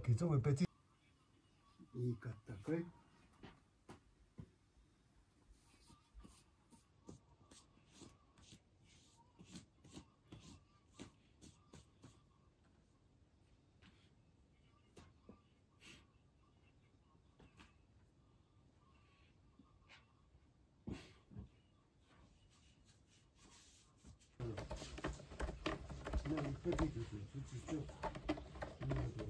其中的别子。いいかったかい。那你这辈子就那个。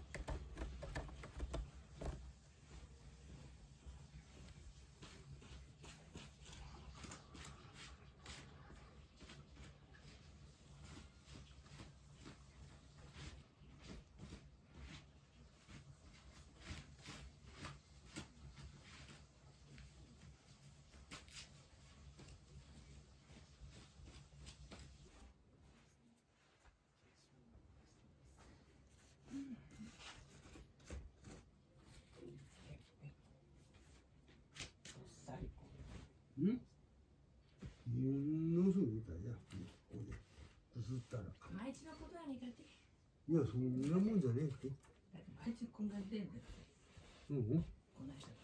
のすぐみたいや。ここでくすったら。 毎日のことは苦手。 いや、そんなもんじゃねえって。 だって毎日こんなに出んだって。 うん。 こないだから。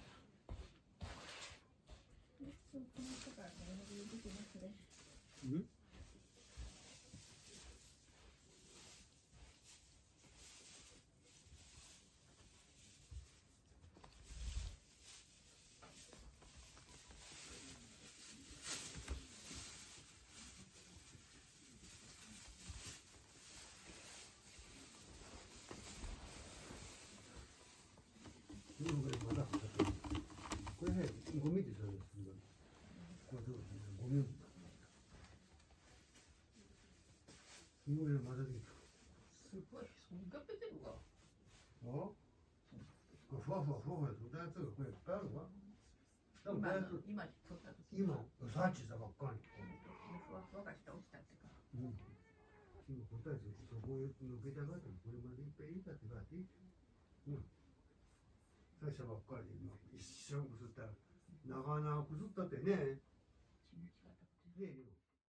そう、この人からメール出てますね。 うん。これね、ゴミでしょ。これどうゴミ。すごいまだできた。 すごい、そんな出てるわ。 あ？これふわふわふわふわとったやつがこれいっぱいあるわ。 今撮った時。 今、さっきさばっかり。 ふわふわが下落ちたってか。 うん。今答えてそこを抜けたがってこれまでいっぱいいいかってかって。うん。最初ばっかりで今一瞬くすったら長々くすったってね。